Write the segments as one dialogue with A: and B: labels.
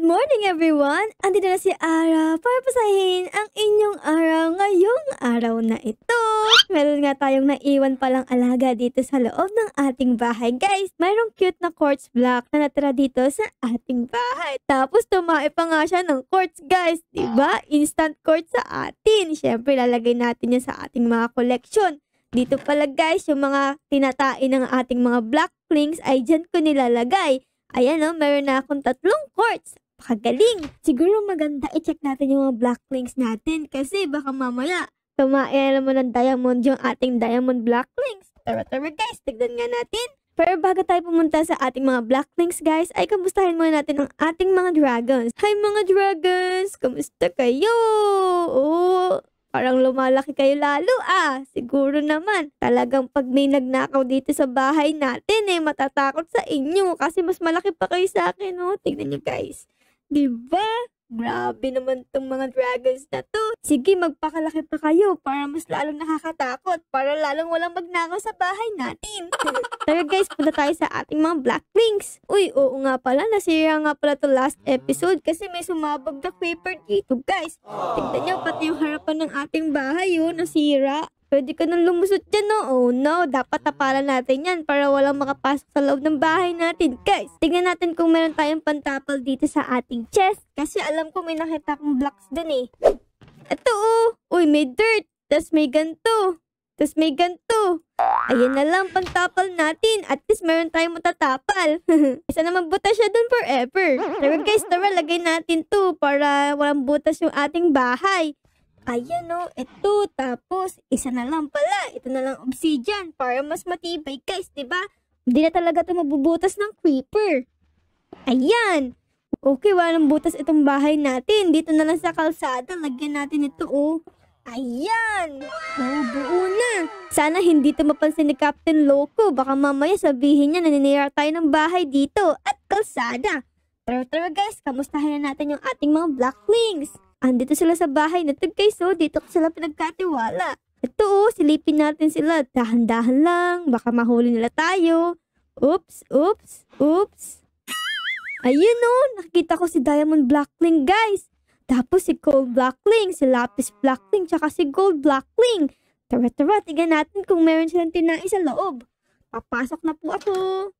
A: morning everyone! Andito na si Ara para pasahin ang inyong araw ngayong araw na ito. Meron nga tayong naiwan palang alaga dito sa loob ng ating bahay guys. Mayroong cute na quartz block na natira dito sa ating bahay. Tapos tumae pa nga siya ng quartz guys. Diba? Instant quartz sa atin. Siyempre lalagay natin yan sa ating mga collection. Dito pala guys, yung mga tinatain ng ating mga black flings ay dyan ko nilalagay. Ayan o, meron na akong 3 quartz. Pakagaling. Siguro maganda i-check natin yung mga black links natin kasi baka mamaya tumain naman ng diamond yung ating diamond black links. Tara guys, tignan nga natin. Pero bago tayo pumunta sa ating mga black links guys, ay kamustahin muna natin ang ating mga dragons. Hi mga dragons! Kamusta kayo? Oh, parang lumalaki kayo lalo Siguro naman. Talagang pag may nagnakaw dito sa bahay natin matatakot sa inyo kasi mas malaki pa kayo sa akin Tignan nyo guys. Diba? Grabe naman tong mga dragons na to. Sige, magpakalaki pa kayo para mas lalong nakakatakot. Para lalong walang magnakaw sa bahay natin. Tara guys, punta tayo sa ating mga black links. Uy, oo nga pala. Nasira nga pala to last episode kasi may sumabog na creeper dito guys. Tignan nyo, pati yung harapan ng ating bahay nasira. Pwede ka nang lumusot dyan Oh no, dapat tapalan natin yan para walang makapasok sa loob ng bahay natin guys. Tignan natin kung meron tayong pantapal dito sa ating chest. Kasi alam ko may nakita akong blocks dun Ito Uy, may dirt. Tas may ganto. Tas may ganto. Ayan na lang pantapal natin. At least meron tayong matatapal. Isa naman butas siya dun forever. Pero guys, tara lagay natin to para walang butas yung ating bahay. Ayan ito. Tapos, isa na lang pala. Ito na lang obsidian para mas matibay guys, diba? Hindi na talaga ito mabubutas ng creeper. Ayan. Okay, walang butas itong bahay natin. Dito na lang sa kalsada. Lagyan natin ito Ayan. Buo na. Sana hindi ito mapansin ni Captain Loco. Baka mamaya sabihin niya naninira tayo ng bahay dito at kalsada. Tara guys, kamustahin na natin yung ating mga blacklings. Andito sila sa bahay na to guys dito ko sila pinagkatiwala. Ito silipin natin sila. Dahan-dahan lang, baka mahuli nila tayo. Oops. Ayun nakita ko si Diamond Blackling guys. Tapos si Gold Blackling, si Lapis Blackling, tsaka si Gold Blackling. Tara, tignan natin kung meron silang tinain sa loob. Papasok na po ako.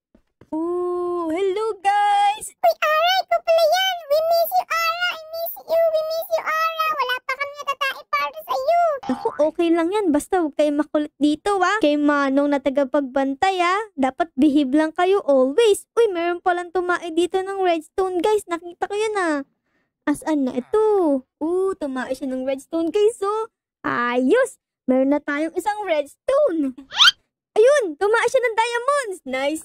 A: Oh, hello guys!
B: Uy, Ara, ikaw pala yan! We miss you, Ara! I miss you! We miss you, Ara! Wala pa kami natatae para sa iyo!
A: Ako, okay lang yan. Basta huwag kayo makulit dito, Kay Manong na tagapagbantay, Dapat behave lang kayo always. Uy, meron palang tumae dito ng redstone, guys. Nakita ko yan, Asaan na ito? Tumae siya ng redstone, guys, Ayos! Meron na tayong isang redstone. Ayun! Tumaas siya ng diamonds! Nice!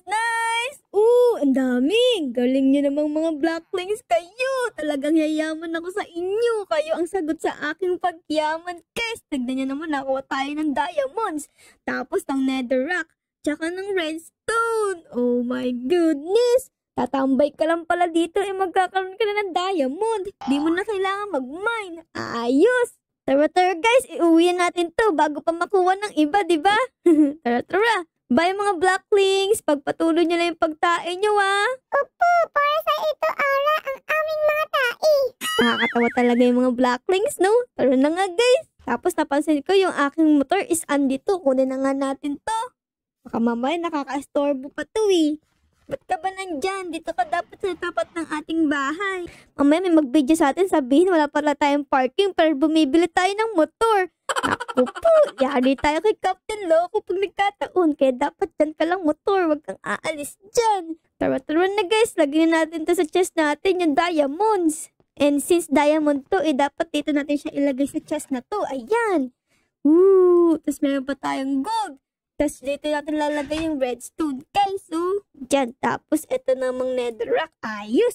A: Ang dami! Galing nyo namang mga blacklings kayo! Talagang yayaman ako sa inyo! Kayo ang sagot sa aking pagyaman, guys! Tignan nyo naman, nakuha tayo ng diamonds! Tapos ng netherrack! Tsaka ng redstone! Oh my goodness! Tatambay ka lang pala dito magkakaroon ka na ng diamond! Di mo na kailangan mag-mine! Ayos! Tara guys, iuwian natin to bago pa makuha ng iba, diba? Tara. Bye mga blacklings, pagpatuloy nyo lang yung pagtae nyo,
B: Opo, para sa ito, Ara, ang aming mga tae.
A: Nakakatawa talaga yung mga blacklings, no? Tara na nga guys. Tapos napansin ko yung aking motor is andito. Kunin na nga natin to. Baka mamaya nakaka-estorbo pa to Ba't ka ba nandyan? Dito ka dapat sa tapat ng ating bahay. Mamaya may mag-video sa atin, sabihin wala pala tayong parking pero bumibili tayo ng motor. Naku po, yari tayo kay Captain Loco pag nagkataon. Kaya dapat dyan ka lang motor, wag kang aalis dyan. Tara na guys, lagyan natin to sa chest natin yung diamonds. And since diamond to, dapat dito natin siya ilagay sa chest na to. Ayan. Tapos meron pa tayong gold. Tapos dito natin lalagay yung redstone, guys, Diyan. Tapos ito namang netherrack. Ayos.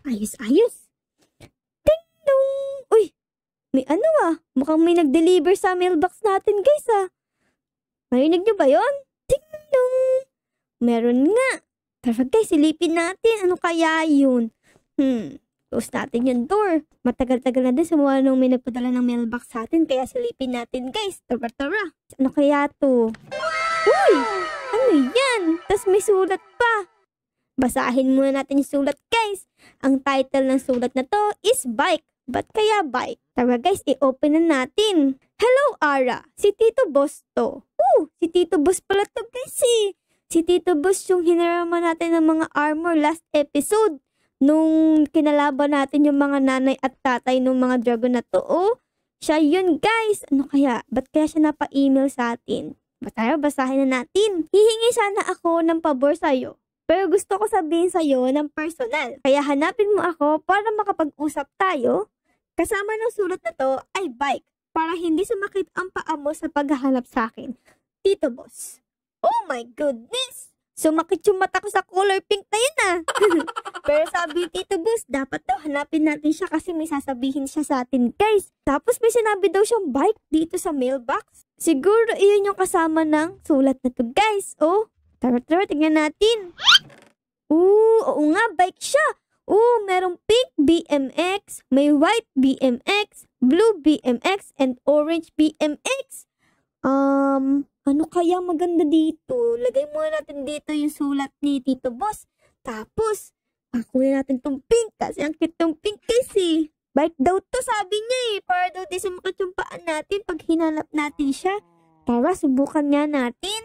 A: Ding dong. Uy, may mukhang may nag-deliver sa mailbox natin, guys, Marinig nyo ba yun? Ding dong. Meron nga. Tara, guys, silipin natin. Ano kaya yun? Close natin yung door. Matagal-tagal na din sa nung may nagpadala ng mailbox sa atin. Kaya silipin natin, guys. Tara. Ano kaya to? Uy! Ano yan? Tas may sulat pa. Basahin muna natin yung sulat, guys. Ang title ng sulat na to is Bike. Ba't kaya bike? Tara guys, i-open na natin. Hello, Ara. Si Tito Boss to. Si Tito Boss pala to, guys eh. Si Tito Boss yung hinaraman natin ng mga armor last episode. Nung kinalaban natin yung mga nanay at tatay ng mga dragon na to. Siya yun, guys. Ano kaya? Ba't kaya siya napa-email sa atin? Tara, basahin na natin. Hihingi sana ako ng pabor sa'yo. Pero gusto ko sabihin sa'yo ng personal. Kaya hanapin mo ako para makapag-usap tayo. Kasama ng sulat na to ay bike. Para hindi sumakit ang paa mo sa paghahanap sa akin. Tito Boss. Oh my goodness! Sumakit yung mata ko sa color pink na yun Pero sabi Tito Boss, dapat daw hanapin natin siya kasi may sasabihin siya sa atin, guys. Tapos may sinabi daw siyang bike dito sa mailbox. Siguro iyon yung kasama ng sulat na to, guys. Tara, tingnan natin. Oo nga, bike siya. Merong pink BMX, may white BMX, blue BMX, and orange BMX. Ano kaya maganda dito? Lagay muna natin dito yung sulat ni Tito Boss. Tapos, pakunin natin tong pink kasi ang cute tong pink kasi. Bike daw to, sabi niya para daw di sumakit yung paan natin pag hinanap natin siya. Tara, subukan nga natin.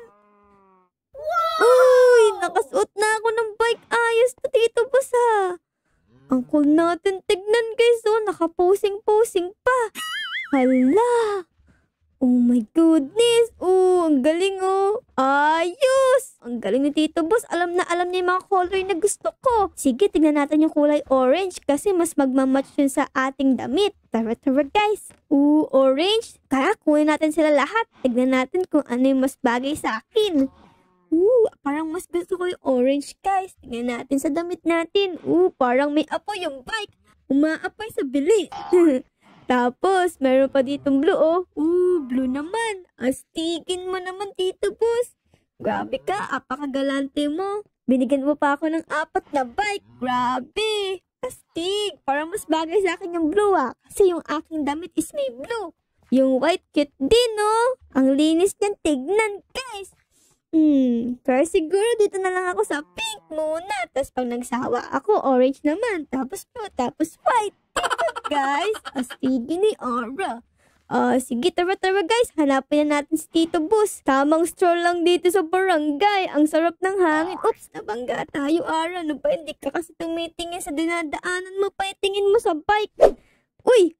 A: Uy, nakasuot na ako ng bike. Ayos to, Tito Boss Ang cool natin tignan, guys. Nakaposing-posing pa. Hala. Oh my goodness. Ang galing Ayos. Ang galing ni Tito Boss. Alam na alam niya yung mga color na gusto ko. Sige, tignan natin yung kulay orange kasi mas magmamatch yun sa ating damit. Tara, guys. Orange. Kaya kunin natin sila lahat. Tignan natin kung ano yung mas bagay sa akin. Parang mas gusto ko yung orange, guys. Tingnan natin sa damit natin. Parang may apoy yung bike. Umaapoy sa bilis. Tapos, meron pa ditong blue, blue naman. Astigin mo naman, Tito Boss. Grabe ka, apakagalante mo. Binigyan mo pa ako ng 4 na bike. Grabe. Astig. Parang mas bagay sa akin yung blue, Kasi yung aking damit is may blue. Yung white cute din, Ang linis niyan tignan, guys. Pero siguro dito na lang ako sa pink muna. Tapos pag nagsawa ako, orange naman. Tapos blue, tapos white. Guys, astigin ni Ara. Sige, tara guys. Hanapin na natin si Tito Boss. Tamang stroll lang dito sa barangay. Ang sarap ng hangin. Oops, nabangga tayo, Ara. Ano ba? Hindi ka kasi tumitingin sa dinadaanan mo. Paitingin mo sa bike. Uy!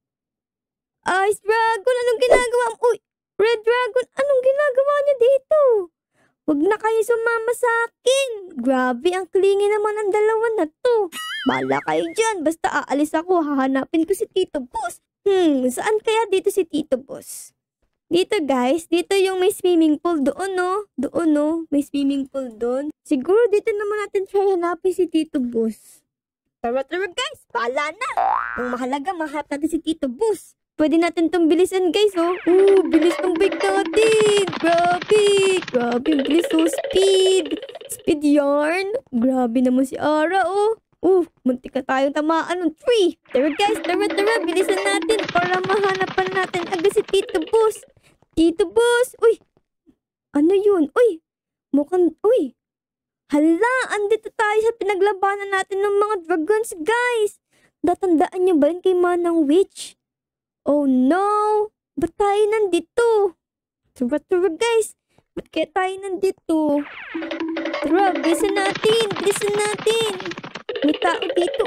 A: Ice Dragon, anong ginagawa mo? Uy! Red Dragon, anong ginagawa niya dito? Huwag na kayo sumama sa akin. Grabe, ang klingi naman ng dalawa na to. Bala kayo dyan. Basta aalis ako, hahanapin ko si Tito Boss. Saan kaya dito si Tito Boss? Dito guys, dito yung may swimming pool. Doon Doon may swimming pool doon. Siguro dito naman natin try hanapin si Tito Boss. Tara guys, bala na. Ang mahalaga, mahanap natin si Tito Boss. Pwede natin itong bilisan, guys, bilis ng bike natin. Grabe, bilis, speed. Speed yarn. Grabe naman si Ara, muntik na tayong tamaan ng tree. Tara, guys, tara, bilisan natin para mahanapan natin agad si Tito Boss. Tito Boss, ano yun? Hala, andito tayo sa pinaglabanan natin ng mga dragons, guys. Natandaan niyo ba yun kay Manang Witch? Oh no! Ba't tayo nandito? Tara guys! Ba't kaya tayo nandito? Tara, bilisan natin! May tao dito,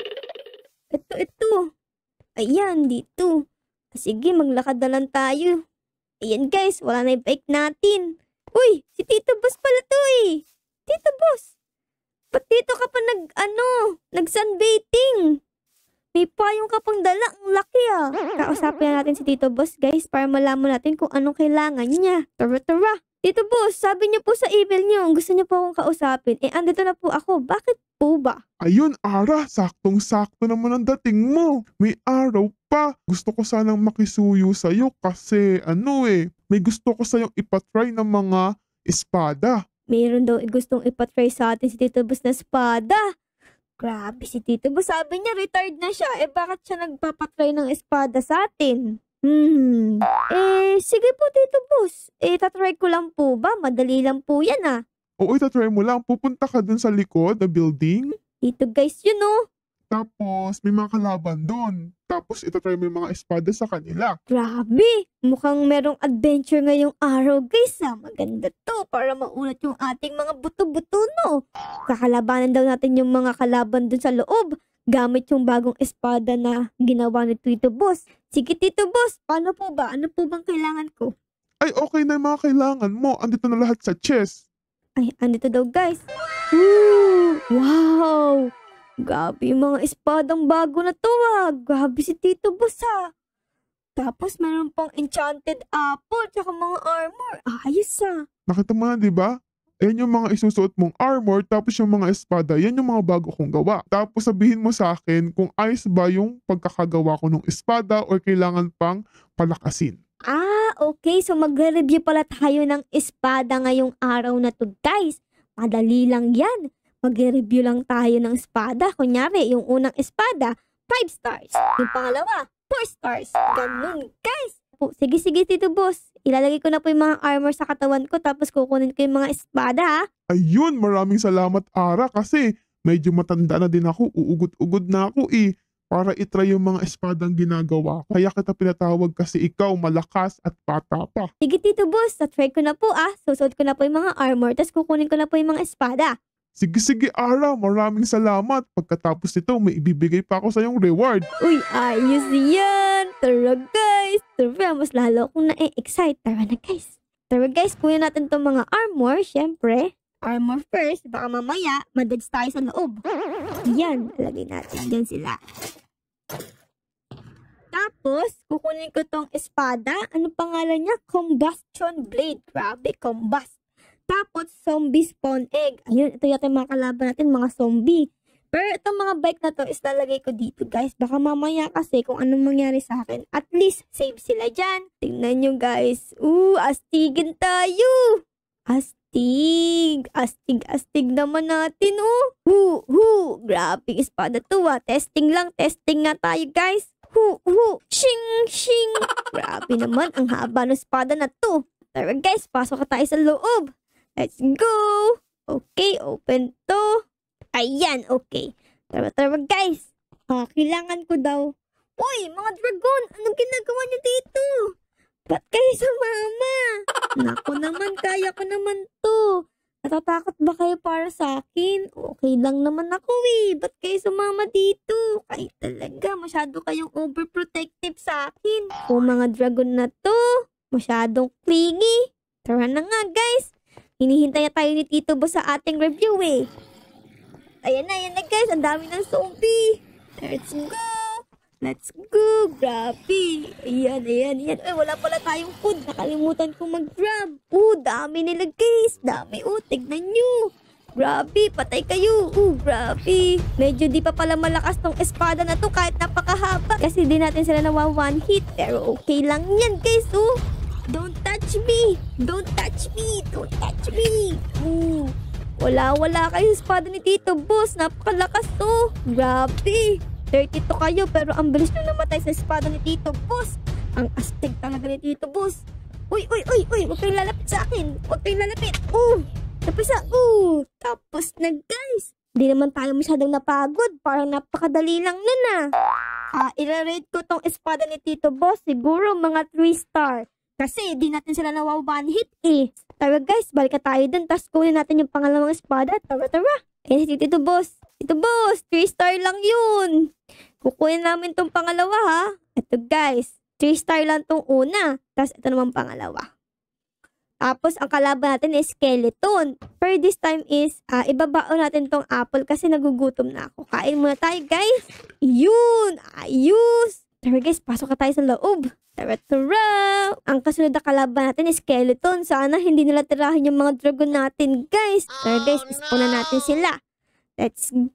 A: Ito. Ayan, dito. Sige, maglakad na lang tayo. Ayan guys, wala na yung bike natin. Uy, si Tito Boss pala to Tito Boss! Ba't dito ka pa nag-sunbathing? May payong ka pang dala. Ang laki Kausapin na natin si Tito Boss, guys, para malaman natin kung anong kailangan niya. Tara. Tito Boss, sabi niyo po sa email niyo, gusto niyo po akong kausapin. Andito na po ako. Bakit po ba?
C: Ayun, Ara, saktong-sakto naman ang dating mo. May araw pa. Gusto ko sanang makisuyo sa'yo kasi may gusto ko sa'yong ipatry ng mga espada.
A: Mayroon daw gustong ipatry sa atin si Tito Boss na espada. Grabe si Tito Boss. Sabi niya retired na siya. Bakit siya nagpapatry ng espada sa atin? Sige po Tito Boss. Tatry ko lang po ba? Madali lang po yan
C: Oo, itatry mo lang. Pupunta ka dun sa likod, the building.
A: Dito guys, yun oh.
C: Tapos, may mga kalaban dun. Tapos, itatry mo yung mga espada sa kanila.
A: Grabe! Mukhang merong adventure ngayong araw guys ah. Maganda to para maunat yung ating mga buto-buto no. Kakalabanan daw natin yung mga kalaban dun sa loob. Gamit yung bagong espada na ginawa ni Tito Boss. Sige Tito Boss, paano po ba? Ano po bang kailangan ko?
C: Ay, okay na yung mga kailangan mo. Andito na lahat sa chest.
A: Ay, andito daw guys. Ooh, wow! Grabe yung mga espadang bago na to ah. Grabe si Tito Boss ah. Tapos meron pang enchanted apple tsaka mga armor. Ayos ah.
C: Nakita mo na, di ba? Ayan yung mga isusuot mong armor, tapos yung mga espada, yan yung mga bago kong gawa. Tapos sabihin mo sa akin kung ayos ba yung pagkakagawa ko ng espada or kailangan pang palakasin.
A: Ah, okay. So magre-review pala tayo ng espada ngayong araw na to guys. Madali lang yan. Magre-review lang tayo ng espada. Kunyari, yung unang espada, 5 stars. Yung pangalawa, 4 stars. Ganun guys. Sige Tito Boss. Ilalagay ko na po yung mga armor sa katawan ko tapos kukunin ko yung mga espada ha.
C: Ayun, maraming salamat Ara kasi medyo matanda na din ako, uugod-ugod na ako para itry yung mga espadang ginagawa. Kaya kita pinatawag kasi ikaw malakas at bata pa.
A: Sige Tito Boss, na-try ko na po ah. Susuot ko na po yung mga armor tapos kukunin ko na po yung mga espada.
C: Sige Ara, maraming salamat. Pagkatapos nito, may ibibigay pa ako sa iyong reward.
A: Uy, ayos yan! Tara guys! Tara, mas lalo akong na-excite. Tara na guys. Tara guys, kunin natin itong mga armor, syempre. Armor first, baka mamaya, madeds tayo sa loob. Yan, lagay natin dyan sila. Tapos, kukunin ko tong espada. Ano pangalan niya? Combustion Blade. Grabe, combust. Tapos, zombie spawn egg. Ayun, ito yata yung mga kalaban natin, mga zombie. Pero itong mga bike na to is lalagay ko dito, guys. Baka mamaya kasi kung anong mangyari sa akin, at least save sila dyan. Tingnan nyo, guys. Astigin tayo. Astig. Astig naman natin, Grabe, espada to, Testing lang. Testing nga tayo, guys. Shing. Grabe naman, ang haba ng espada na to. Tara, guys, pasok ka tayo sa loob. Let's go! Okay, open to. Ayan, okay. Tara, guys. Kailangan ko daw. Uy, mga dragon! Anong ginagawa niyo dito? Ba't kayo sumama? Naku naman, kaya ko naman to. Natatakot ba kayo para sa akin? Okay lang naman ako Ba't kayo sumama dito? Ay talaga, masyado kayong overprotective sa akin. O mga dragon na to, masyadong clingy. Tara na nga, guys. Hinihintay na tayo ni Tito Boss sa ating review Ayan na guys. Ang dami ng zombie. Let's go. Grabe. Ayan. Ay, wala pala tayong food. Nakalimutan kong mag-grab. Dami nila guys. Dami. Tignan nyo. Grabe. Patay kayo. Grabe. Medyo di pa pala malakas tong espada na to kahit napakahaba. Kasi di natin sila nawa one hit. Pero okay lang yan guys. Don't touch me! Don't touch me! Wala kayo sa espada ni Tito Boss. Napakalakas to. Grabe. 32 kayo pero ang bilis nyo namatay sa espada ni Tito Boss. Ang astig talaga ni Tito Boss. Uy! Huwag kayong lalapit sa akin. Napisa. Tapos na guys. Di naman tayo masyadong napagod. Parang napakadali lang nun i-rate ko tong espada ni Tito Boss. Siguro mga 3 star. Kasi di natin sila nawa one hit Tara guys, balik tayo dun. Tapos kunin natin yung pangalawang espada. Tara. Ayan si Tito Boss. Tito Boss, 3 star lang yun. Kukunin namin tong pangalawa Ito guys, 3 star lang tong una. Tapos ito naman pangalawa. Tapos ang kalaban natin is skeleton. Pero this time is, ibabaon natin tong apple kasi nagugutom na ako. Kain muna tayo guys. Yun, ayos. Tara guys, pasok ka tayo sa loob. Tara! Ang kasunod na kalaban natin is skeleton. Sana hindi nila tirahin yung mga dragon natin, guys. Tara guys, ispuna natin sila. Let's go.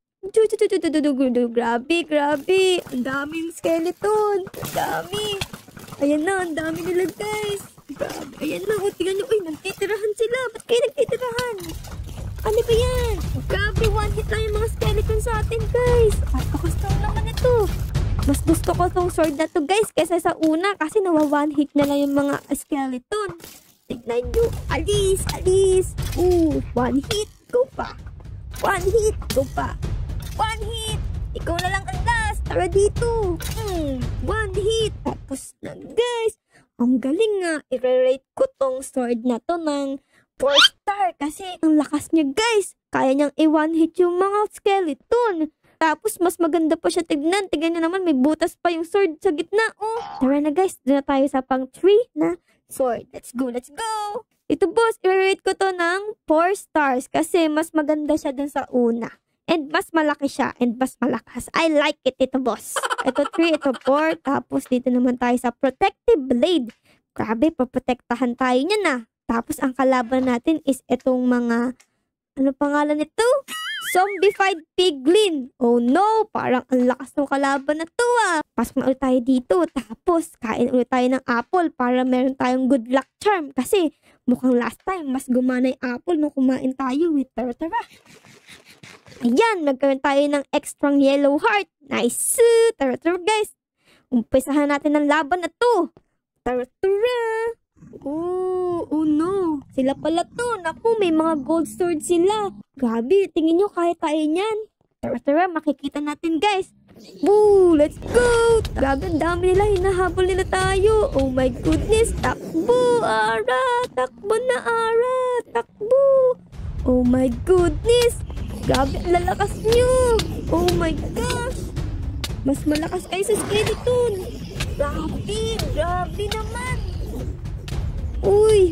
A: Grabe. Ang daming skeleton. Ang dami. Ayan na, ang dami nila, guys. Grabe. Ayan na, tingnan nyo. Uy, nagtitirahan sila. Ba't kayo nagtitirahan? Ano ba yan? Grabe, one hit lang yung mga skeleton sa atin, guys. Kakustaw naman ito. Mas gusto ko tong sword na to guys kaysa sa una kasi nawa one hit na lang yung mga skeleton. Tignan nyo. Alis, alis. One hit. Go pa. One hit. Go pa. One hit. Ikaw na lang ang last. Tara dito. One hit. Tapos na guys. Ang galing nga. I-rate ko tong sword na to ng 4 star. Kasi ang lakas niya guys. Kaya niyang i-one hit yung mga skeleton. Tapos mas maganda pa siya tignan. Tignan niyo naman may butas pa yung sword sa gitna. Oh. Tara na guys. Doon na tayo sa pang 3 na sword. Let's go. Let's go. Ito boss. I-rate ko to ng 4 stars. Kasi mas maganda siya dun sa una. And mas malaki siya. And mas malakas. I like it ito boss. Ito 3. Ito 4. Tapos dito naman tayo sa protective blade. Grabe. Paprotektahan tayo niya na. Tapos ang kalaban natin is itong mga ano pangalan nito? Zombified piglin. Oh no, parang ang lakas ng kalaban na to ah. Pasok na ulit tayo dito. Tapos, kain ulit tayo ng apple para meron tayong good luck charm. Kasi, mukhang last time, mas gumana yung apple nung kumain tayo. Tara, tara. Ayan, nagkaroon tayo ng extra yellow heart. Nice. Tara, tara guys. Umpisahan natin ang laban na to. Tara, tara. Oh no. Sila pala to. Naku, may mga gold sword sila. Grabe, tingin nyo kaya tayo niyan. Tara, tara, makikita natin guys. Woo, let's go. Grabe, ang dami nila. Hinahabol nila tayo. Oh my goodness. Takbo, Ara. Takbo na, Ara. Takbo. Oh my goodness. Grabe, ang lalakas nyo. Oh my gosh. Mas malakas kayo sa skeleton. Grabe, grabe naman. Uy.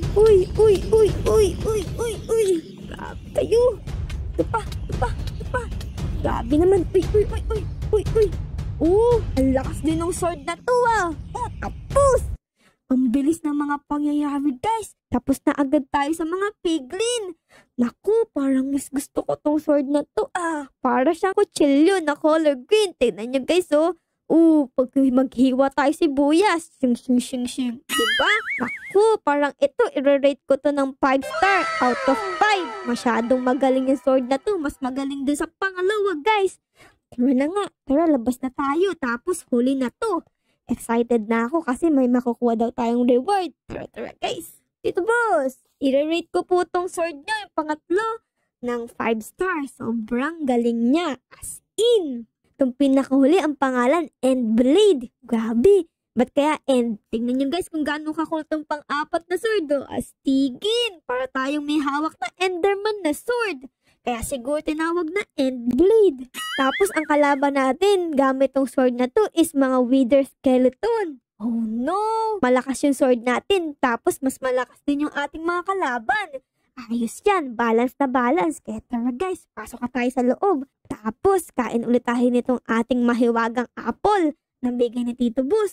A: Grabe kayo. Ito pa. Grabe naman. Uy. Ang lakas din ng sword na to ah. Tapos. Ang bilis ng mga pangyayari guys. Tapos na agad tayo sa mga piglin. Naku, parang mas gusto ko tong sword na to ah. Para siyang kutsilyo na color green. Tignan nyo guys oh. Pag maghiwa tayo sibuyas. Shing. Diba? Naku, parang ito, i-rate ko to ng 5 star out of 5. Masyadong magaling yung sword na to. Mas magaling din sa pangalawa, guys. Tara na nga. Tara, labas na tayo. Tapos, huli na to. Excited na ako kasi may makukuha daw tayong reward. Tara, guys. Dito, boss. I-rate ko po tong sword niya, yung pangatlo, ng 5 star. Sobrang galing niya. As in. Itong pinakahuli ang pangalan, End Blade. Grabe. Ba't kaya End? Tingnan nyo guys kung gaano kakulit ang pang-apat na sword. Astigin. Para tayong may hawak na Enderman na sword. Kaya siguro tinawag na End Blade. Tapos ang kalaban natin gamit tong sword na to is mga Wither Skeleton. Oh no. Malakas yung sword natin. Tapos mas malakas din yung ating mga kalaban. Ayos yan. Balance na balance. Kaya tara guys, pasok ka tayo sa loob. Tapos, kain ulit tayo nitong ating mahiwagang apple na bigay ni Tito Boss.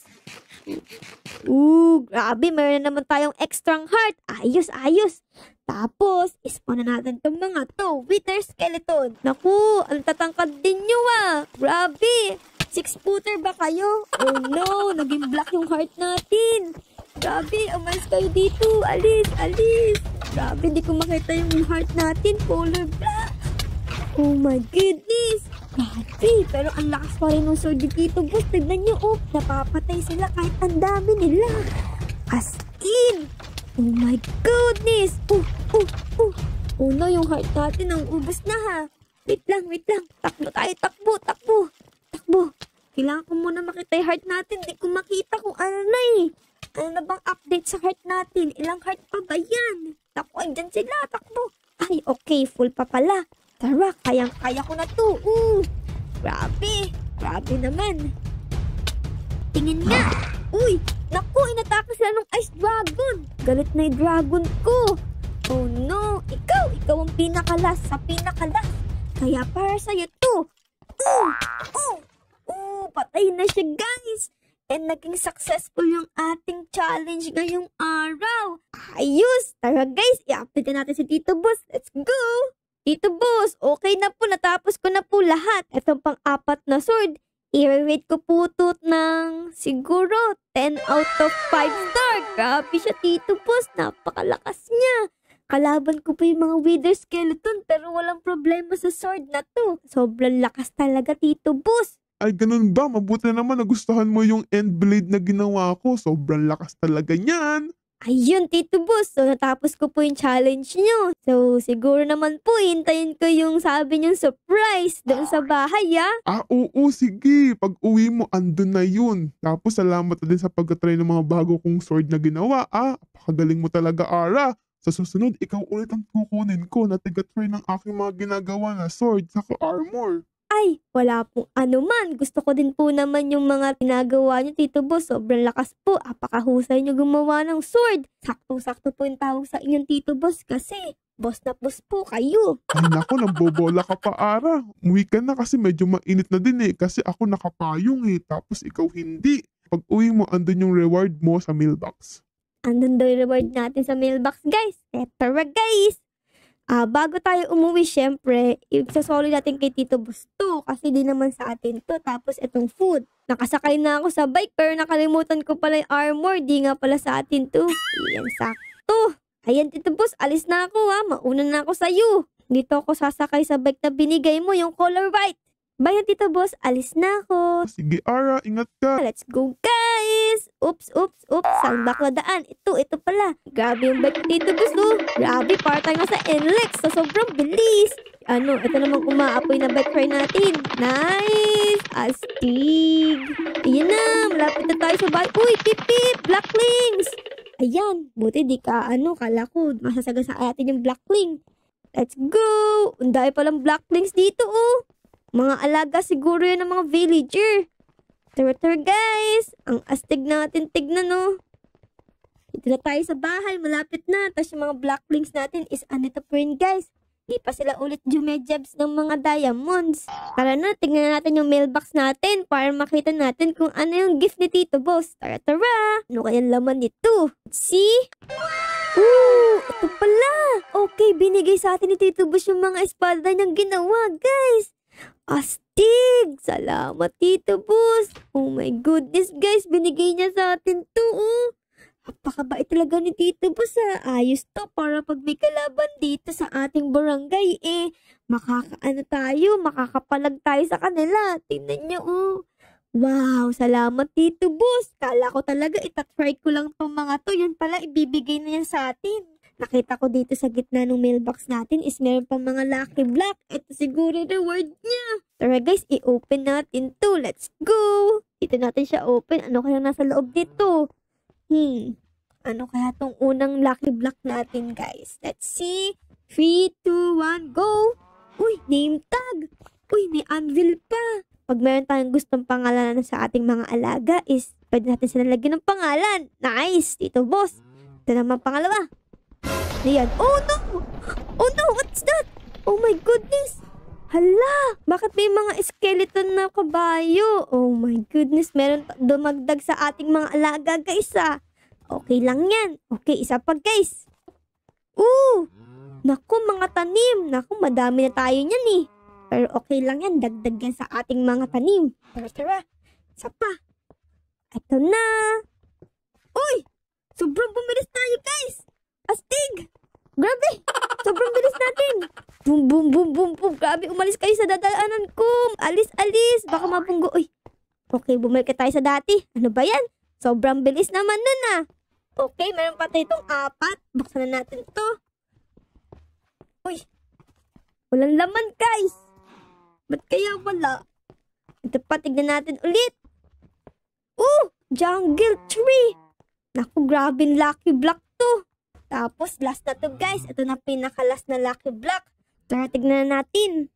A: Grabe. Meron na naman tayong extra heart. Ayos. Tapos, ispawn na natin itong mga to. Wither Skeleton. Naku, ang tatangkad din nyo ah. Grabe. 6-footer ba kayo? Oh no, naging black yung heart natin. Grabe, umalis kayo dito. Alis. Grabe, di ko makita yung heart natin. Color black. Oh my goodness. Grabe, pero ang lakas pa rin ng sword dito, boss. Tignan nyo, napapatay sila kahit ang dami nila. As in. Oh my goodness. Oh no, yung heart natin ang ubos na ha. Wait lang. Takbo tayo, takbo. Kailangan ko muna makita yung heart natin. Di ko makita kung ano na eh. Ano na bang update sa heart natin? Ilang heart pa ba yan? Takbo, andyan sila. Takbo. Ay, okay. Full pa pala. Tara, kayang-kaya ko na to. Grabe naman. Tingin nga. Uy, naku, inatake sila ng ice dragon. Galit na yung dragon ko. Oh no, ikaw ang pinakalas sa pinakalas. Kaya para sa'yo to. Patay na siya guys. And naging successful yung ating challenge ngayong araw. Ayos! Tara guys, i-update natin si Tito Boss. Let's go! Tito Boss, okay na po. Natapos ko na po lahat. Itong pang-apat na sword, i-rate ko po ito ng siguro 10 out of 5 star. Grabe siya, Tito Boss. Napakalakas niya. Kalaban ko po yung mga Wither Skeleton pero walang problema sa sword na to. Sobrang lakas talaga, Tito Boss.
C: Ay, ganun ba? Mabuti naman nagustuhan mo yung End Blade na ginawa ko. Sobrang lakas talaga niyan.
A: Ayun, Tito Boss. So, natapos ko po yung challenge nyo. So, siguro naman po, hintayin ko yung sabi nyong surprise doon sa bahay,
C: Oo, sige. Pag uwi mo, andun na yun. Tapos salamat na din sa pagka-try ng mga bago kong sword na ginawa. Pakagaling mo talaga, Ara. Sa susunod, ikaw ulit ang kukunin ko na tiga-try ng aking mga ginagawa na sword saka armor.
A: Ay, wala pong anuman. Gusto ko din po naman yung mga pinagawa nyo, Tito Boss. Sobrang lakas po. Apakahusay nyo gumawa ng sword. Sakto-sakto po yung tawag sa inyong Tito Boss kasi boss na boss po kayo.
C: Ay naku, nambobola ka pa, Ara. Umuwi ka na kasi medyo mainit na din kasi ako nakapayong tapos ikaw hindi. Pag uwi mo, andun yung reward mo sa mailbox.
A: Andun daw yung reward natin sa mailbox, guys. Tara, guys! Bago tayo umuwi, syempre, isasoli natin kay Tito Boss to kasi di naman sa atin to. Tapos itong food. Nakasakay na ako sa bike pero nakalimutan ko pala yung armor. Di nga pala sa atin to. Iyan, sakto. Ayan, Tito Boss, alis na ako Mauna na ako sa'yo. Dito ako sasakay sa bike na binigay mo, yung color white. Bye, Tito Boss, alis na ako.
C: Sige, Ara, ingat ka.
A: Let's go, guys! Oops. Saan ba ako daan? Ito pala. Grabe yung bike ni Tito Boss, Grabe, para tayo nga sa NLEX. So, sobrang bilis. Ito namang umaapoy na bike ride natin. Nice! Astig! Ayan na, malapit na tayo sa bahay. Uy, pip! Blacklings! Ayan, buti di ka, kala ko, masasaga sa atin yung Blackling. Let's go! Ang dami palang Blacklings dito, Mga alaga siguro yan ng mga villager. Tara, guys. Ang astig natin tignan, Dito na tayo sa bahay. Malapit na. Tapos yung mga blacklings natin is andito po rin, guys. Di pa sila ulit jumejabs ng mga diamonds. Tara na, tignan natin yung mailbox natin para makita natin kung ano yung gift ni Tito Boss. Tara. Ano kayang laman nito? Let's see? Ooh, ito pala. Okay, binigay sa atin ni Tito Boss yung mga espada niyang ginawa, guys. Astig! Salamat, Tito Boss. Oh my goodness, guys. Binigay niya sa atin to, Napakabait talaga ni Tito Boss, Ayos to para pag may kalaban dito sa ating barangay, makakapalag tayo sa kanila. Tingnan niyo, Wow, salamat, Tito Boss. Kala ko talaga itatry ko lang tong mga to. Yun pala, ibibigay na yan sa atin. Nakita ko dito sa gitna ng mailbox natin is meron pang mga lucky block. Ito siguro reward niya. Tara, guys, i-open natin to. Let's go! Dito natin siya open. Ano kaya nasa loob dito? Ano kaya tong unang lucky block natin, guys? Let's see. 3, 2, 1, go! Uy, name tag! Uy, may anvil pa! Pag meron tayong gustong pangalanan sa ating mga alaga is pwede natin sila lagyan ng pangalan. Nice! Tito Boss. Ito naman pangalawa. Ayan. Oh no! What's that? Oh my goodness! Hala! Bakit may mga skeleton na kabayo? Oh my goodness! Meron dumagdag sa ating mga alaga, guys, Okay lang yan. Okay, isa pa, guys. Naku, mga tanim. Naku, madami na tayo niyan, Pero okay lang yan. Dagdag yan sa ating mga tanim. Tara. Isa pa. Ito na. Uy! Sobrang bumilis tayo, guys! Astig! Grabe! Sobrang bilis natin! Boom! Grabe, umalis kayo sa dadaanan ko! Alis! Baka mabunggo! Uy! Okay, bumalik tayo sa dati. Ano ba yan? Sobrang bilis naman nun, Okay, meron pa tayo itong 4. Buksan na natin to. Uy! Walang laman, guys! Ba't kaya wala? Ito pa, tignan natin ulit. Jungle tree! Naku, grabe, lucky block to. Tapos, last na to, guys. Ito na pinaka-last na lucky block. Tara, tignan na natin.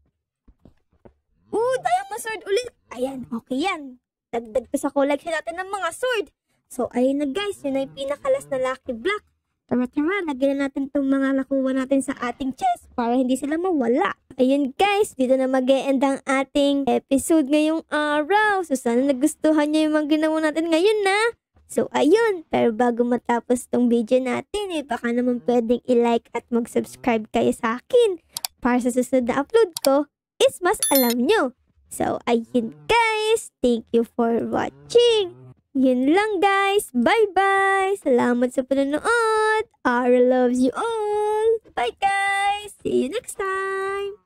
A: Diamond sword ulit. Ayan, okay yan. Dagdag to sa collection natin ng mga sword. So, ayun na, guys. Yun na yung pinaka-last na lucky block. Tara, lagyan na natin itong mga nakuha natin sa ating chest para hindi sila mawala. Ayun, guys. Dito na mag-e-end ang ating episode ngayong araw. So, sana nagustuhan nyo yung mga ginawa natin ngayon, So, ayun. Pero bago matapos tong video natin, baka naman pwedeng i-like at mag-subscribe kayo sa akin. Para sa susunod na upload ko, is mas alam nyo. So, ayun, guys. Thank you for watching. Yun lang, guys. Bye-bye. Salamat sa panonood. Ara loves you all. Bye, guys. See you next time.